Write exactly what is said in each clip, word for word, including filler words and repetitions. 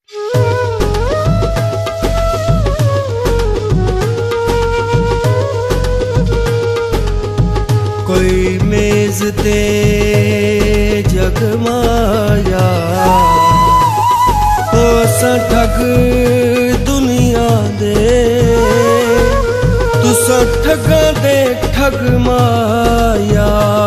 कोई मेज ते जगमाया हो सा ठग दुनिया दे, तुसा ठगा दे ठग माया।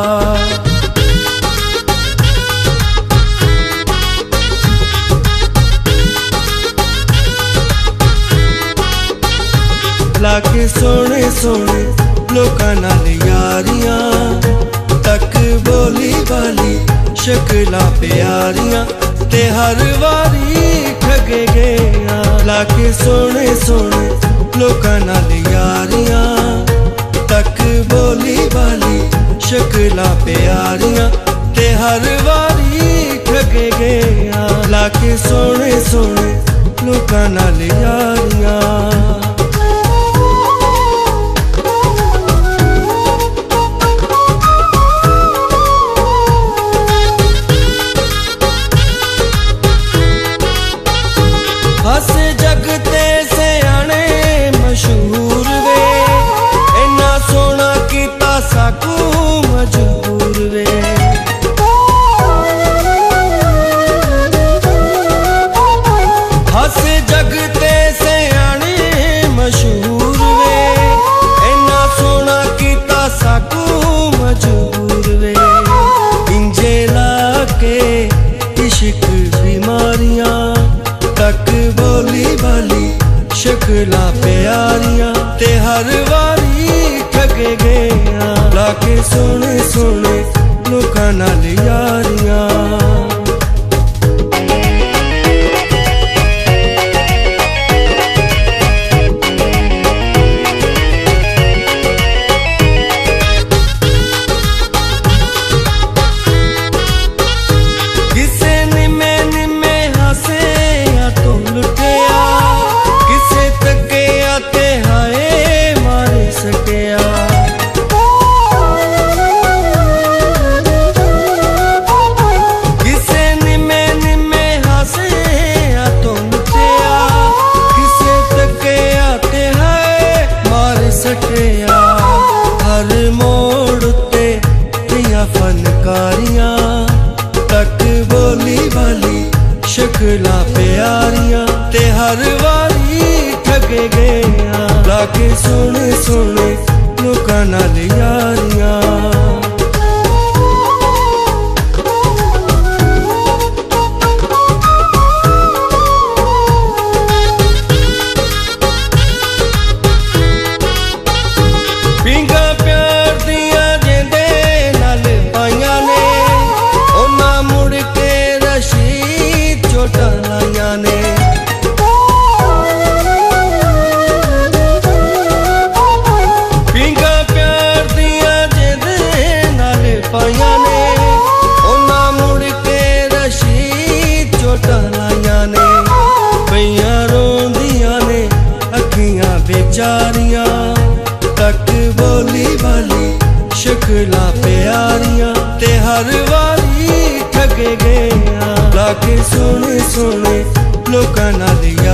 लाके सोने सोने लोकां नाल यारियां, तक बोली वाली शक्लां प्यारियां, ते हर वारी ठगे गया। लाके सोने सोने लोकां नाल यारियां, तक बोली वाली शक्लां प्यारियां, ते हर वारी ठगे गया। लाके सोने सोने लोकां नाल यारियां। हसे जगते सियाने मशहूर वे, इन्ना सोना कीता साकू मजबूर वे। हसे जगते सियाने मशहूर वे, इन्ना सोना कीता साकू मजबूर वे। इंजे लाके इश्क बीमारियां, तक बोली वाली शक्लां प्यारियां, ते हर वारी ठगे गया। लाके सोने सोने लोकां नाल यारियां। हर मोड़ ते दियां फनकारियां, तक बोली वाली शक्लां प्यारियां, ते हर वारी ठगे गया। लाके सोने सोने लोकां नाल यारियां। बेचारियां, तक बोली वाली शक्लां प्यारियां, ते हर वारी ठगे गया। लाके सोने सोने लोकां नाल